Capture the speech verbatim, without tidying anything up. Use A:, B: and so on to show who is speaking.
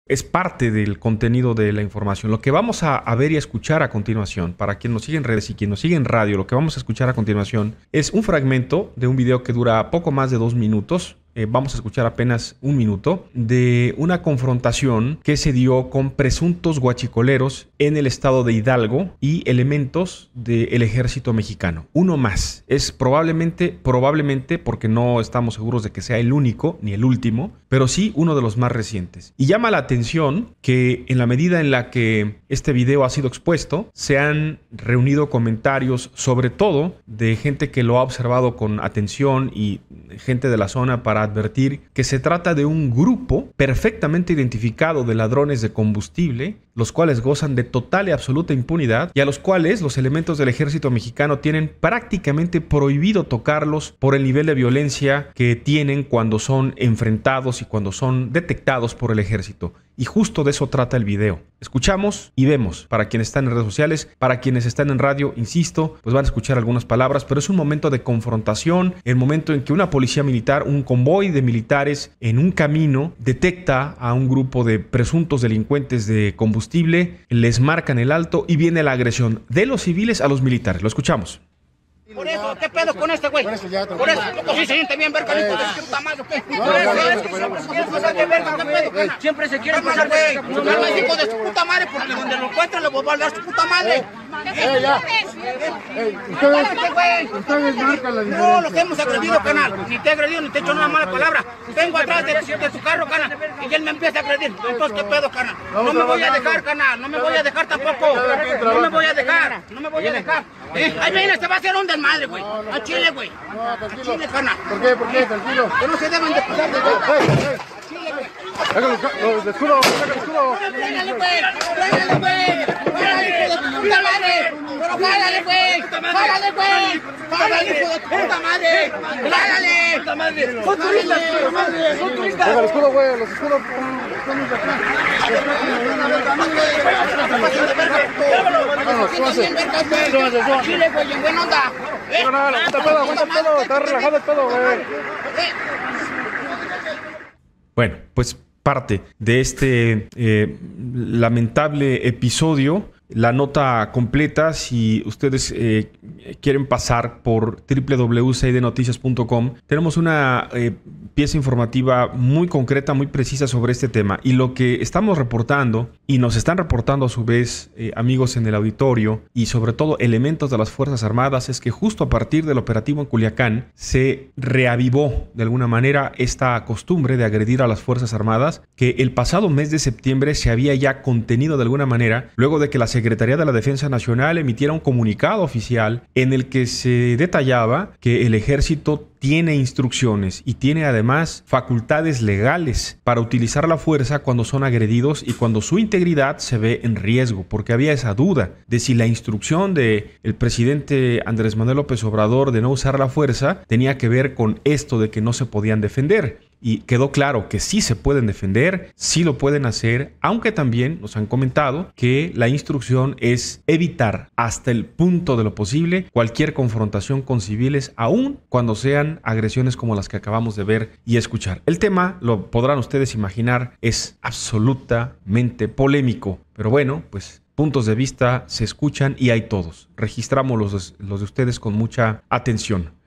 A: es parte del contenido de la información. Lo que vamos a, a ver y a escuchar a continuación, para quien nos sigue en redes y quien nos sigue en radio, lo que vamos a escuchar a continuación es un fragmento de un video que dura poco más de dos minutos. Eh, vamos a escuchar apenas un minuto de una confrontación que se dio con presuntos guachicoleros en el estado de Hidalgo y elementos del ejército mexicano. Uno más. Es probablemente, probablemente, porque no estamos seguros de que sea el único ni el último, pero sí uno de los más recientes. Y llama la atención que en la medida en la que este video ha sido expuesto, se han reunido comentarios, sobre todo de gente que lo ha observado con atención y gente de la zona, para advertir que se trata de un grupo perfectamente identificado de ladrones de combustible, los cuales gozan de total y absoluta impunidad y a los cuales los elementos del ejército mexicano tienen prácticamente prohibido tocarlos por el nivel de violencia que tienen cuando son enfrentados y cuando son detectados por el ejército. Y justo de eso trata el video. Escuchamos y vemos. Para quienes están en redes sociales, para quienes están en radio, insisto, pues van a escuchar algunas palabras, pero es un momento de confrontación, el momento en que una policía militar, un convoy de militares en un camino, detecta a un grupo de presuntos delincuentes de combustible, les marcan el alto y viene la agresión de los civiles a los militares. Lo escuchamos.
B: Por eso, ¿qué pedo con este güey? Por eso, Por eso ¿cómo sí se siente bien verga, hijo de puta madre, qué? Por eso, es que siempre se quiere pasar de verga, ¿qué pedo, cana? Siempre se quiere pasar de verga. No me hijo de su puta madre, porque donde lo encuentren le voy a dar su puta madre.
C: ¡Eh, ya! ¡Eh, ustedes, ustedes marcan la diferencia!
B: No, los hemos agredido, canal. Ni te he agredido, ni te he hecho una mala palabra. Vengo atrás de, de tu carro, canal, y él me empieza a agredir. Entonces, ¿qué pedo, canal? No me voy a dejar, canal. No me voy a dejar tampoco. No me voy a dejar. No me voy a dejar. ¿Eh? Ahí viene, se va a hacer un desmadre, güey. A Chile, güey.
C: No, tranquilo.
B: A Chile, canal.
C: ¿Por qué? ¿Por qué? Tranquilo.
B: Que no se deben de pasar de verga.
C: ¡Eh, eh!
B: Chile, güey.
C: ¡Hágalo, el escudo! ¡Hágalo el escudo!
B: ¡Pégale, güey! ¡Pégale, güey! ¡Pégale, hijo de tu puta madre! ¡Pero pégale, güey! ¡Pégale, güey! ¡Pégale, hijo de tu puta madre! ¡Pégale! ¡Puta madre! ¡Son turistas, puta madre! ¡Son turistas!
C: ¡Hágalo el escudo, güey! ¡Los escudos están de acá!
B: Chile, güey, en buena onda.
C: No, no, aguanta todo, aguanta todo. Está relajado todo, güey.
A: Bueno, pues parte de este eh, lamentable episodio. La nota completa, si ustedes eh, quieren pasar por doble u doble u doble u punto c i d noticias punto com, tenemos una eh, pieza informativa muy concreta, muy precisa sobre este tema. Y lo que estamos reportando, y nos están reportando a su vez eh, amigos en el auditorio, y sobre todo elementos de las Fuerzas Armadas, es que justo a partir del operativo en Culiacán se reavivó de alguna manera esta costumbre de agredir a las Fuerzas Armadas, que el pasado mes de septiembre se había ya contenido de alguna manera, luego de que las Secretaría de la Defensa Nacional emitiera un comunicado oficial en el que se detallaba que el ejército tiene instrucciones y tiene además facultades legales para utilizar la fuerza cuando son agredidos y cuando su integridad se ve en riesgo, porque había esa duda de si la instrucción del presidente Andrés Manuel López Obrador de no usar la fuerza tenía que ver con esto de que no se podían defender. Y quedó claro que sí se pueden defender, sí lo pueden hacer, aunque también nos han comentado que la instrucción es evitar hasta el punto de lo posible cualquier confrontación con civiles, aun cuando sean agresiones como las que acabamos de ver y escuchar. El tema, lo podrán ustedes imaginar, es absolutamente polémico, pero bueno, pues puntos de vista se escuchan y hay todos. Registramos los de, los de ustedes con mucha atención.